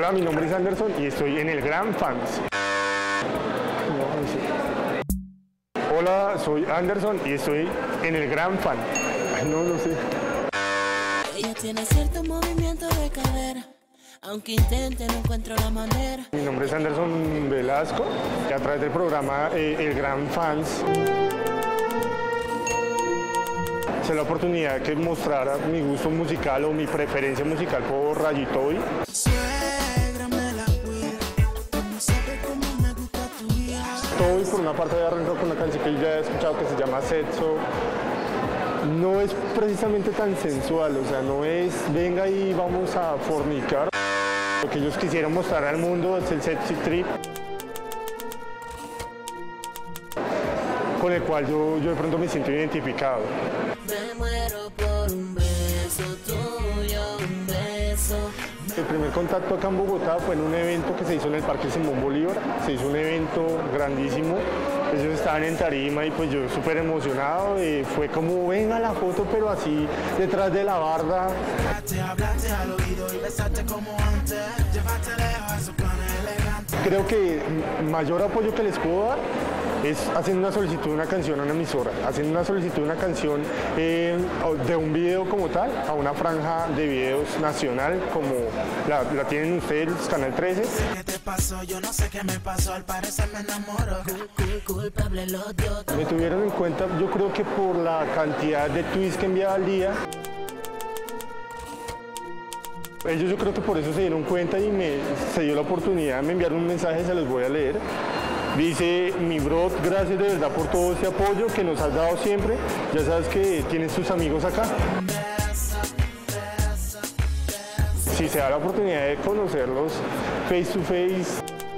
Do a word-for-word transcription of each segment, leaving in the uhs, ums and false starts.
Hola, mi nombre es Anderson y estoy en el Gran Fans. Hola, soy Anderson y estoy en el Gran Fan. Ay, no, no sé. Ella tiene cierto movimiento de cadera, aunque intente no encuentro la manera. Mi nombre es Anderson Velasco y a través del programa eh, El Gran Fans se la oportunidad de mostrara mi gusto musical o mi preferencia musical por Rayitoy. Estoy por una parte de arrancar con una canción que ya he escuchado que se llama Sexo. No es precisamente tan sensual, o sea, no es venga y vamos a fornicar. Lo que ellos quisieron mostrar al mundo es el sexy trip, con el cual yo, yo de pronto me siento identificado. Me muero por un beso tuyo, un beso. El primer contacto acá en Bogotá fue en un evento que se hizo en el Parque Simón Bolívar. Se hizo un evento grandísimo. Ellos estaban en tarima y pues yo súper emocionado. Y fue como, venga la foto, pero así detrás de la barda. Creo que el mayor apoyo que les puedo dar es haciendo una solicitud de una canción a una emisora, haciendo una solicitud de una canción eh, de un video como tal, a una franja de videos nacional como la, la tienen ustedes, Canal trece. ¿Qué te pasó? Yo no sé qué me pasó, al parecer me enamoro. Culpable los dos. Me tuvieron en cuenta, yo creo que por la cantidad de tweets que enviaba al día. Ellos yo creo que por eso se dieron cuenta y me, se dio la oportunidad, me enviaron un mensaje, se los voy a leer. Dice, mi bro, gracias de verdad por todo este apoyo que nos has dado siempre. Ya sabes que tienes tus amigos acá. Si se da la oportunidad de conocerlos face to face,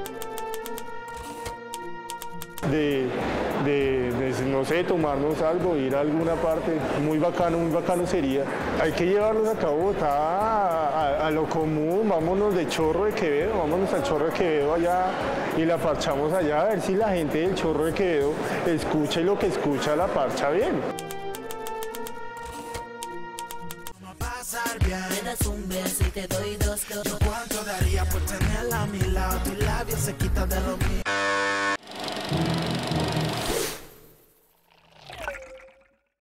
de, de, de no sé, tomarnos algo, ir a alguna parte, muy bacano, muy bacano sería. Hay que llevarlos acá a Bogotá, a, a, a lo común, vámonos de Chorro de Quevedo, vámonos al Chorro de Quevedo allá y la parchamos allá, a ver si la gente del Chorro de Quevedo escucha y lo que escucha la parcha bien. Me das un beso y te doy dos. Yo cuánto daría por tenerla a mi lado, tu labio se quita de lo mío.